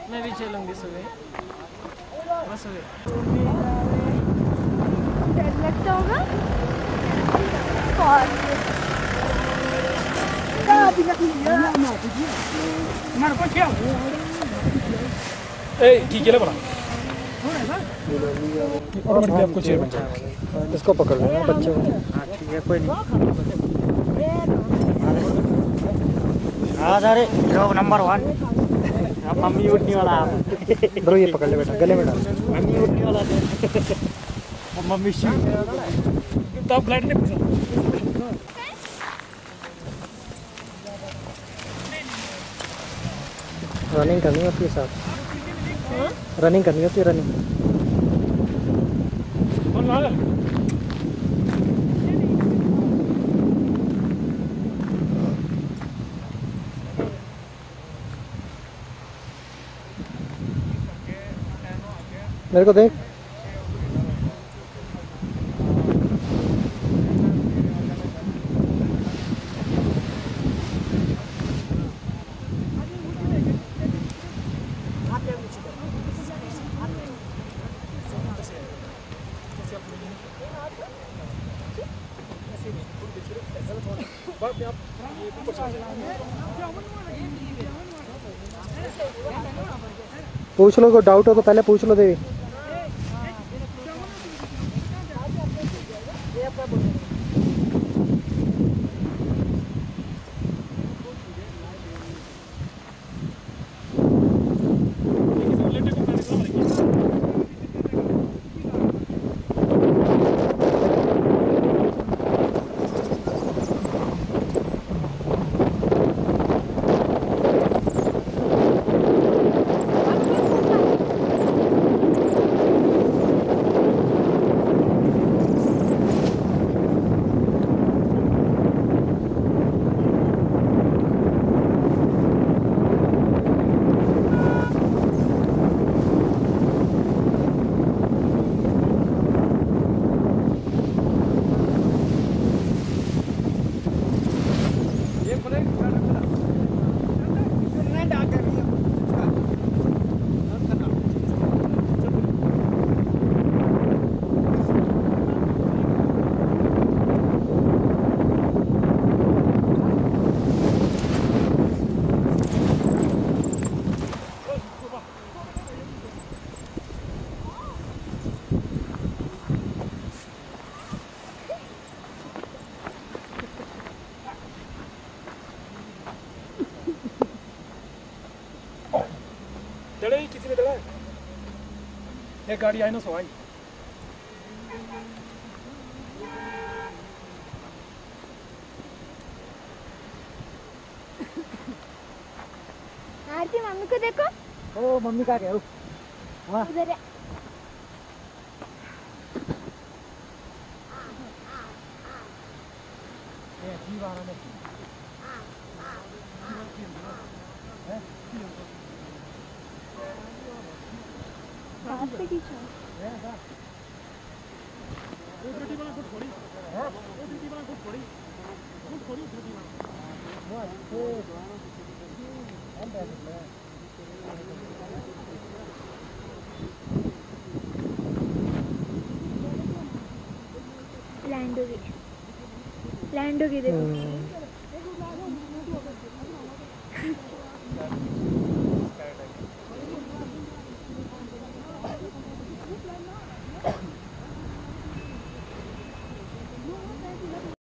मैं भी चलूँगी सुबह, बस सुबह। डर लगता होगा। ठीक है बड़ा ऑटोमेटिकली आपको चेयर बन जाएगा। इसको पकड़ लेना बच्चे को। हाँ ठीक है कोई नहीं। हाँ सर जॉब नंबर 1 मम्मी उठने वाला है। ब्रो ये पकड़ ले बेटा, गले में डाल। मम्मी उठने वाला है। मम्मी शी तो आप फ्लाइट नहीं पूछा। रनिंग करनी होती है साथ, रनिंग करनी होती है रनिंग। कौन ला मेरे को देख। पूछ लो, को डाउट हो तो पहले पूछ लो देवी। किसी ने दड़ा एक गाड़ी आई ना सो आई। आरती मम्मी को देखो। ओ मम्मी का क्या उधर है। लैंड होगी देखो।